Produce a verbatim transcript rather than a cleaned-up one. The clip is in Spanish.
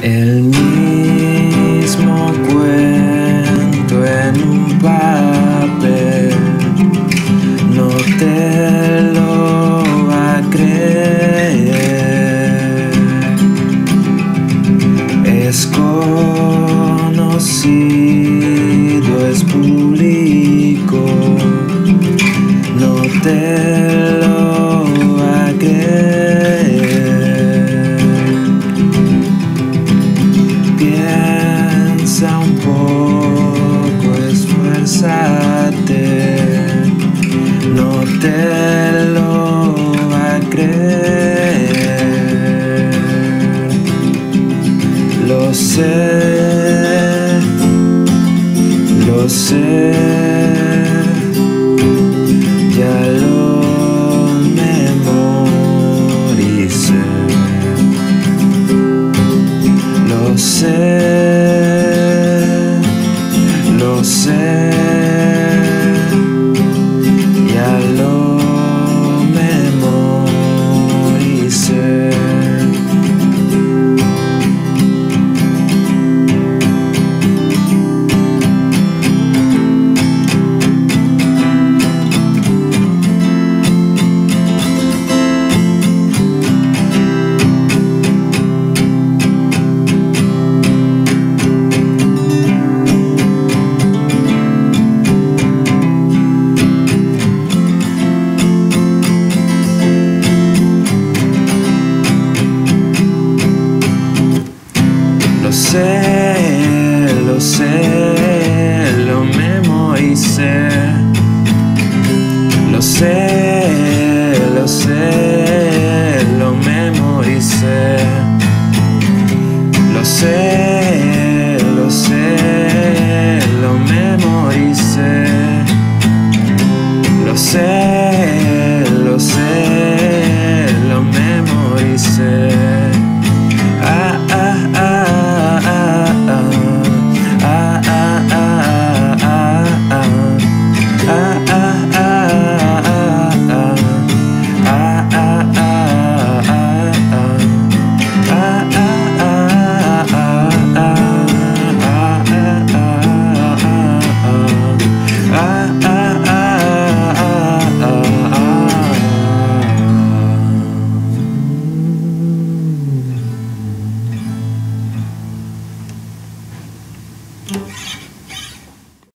El mismo cuento en un papel, no te lo va a creer. Es conocido, es público, no te lo va a creer. Piensa un poco, esfuérzate, no te lo va a creer. Lo sé, lo sé, ya lo memoricé. Lo sé.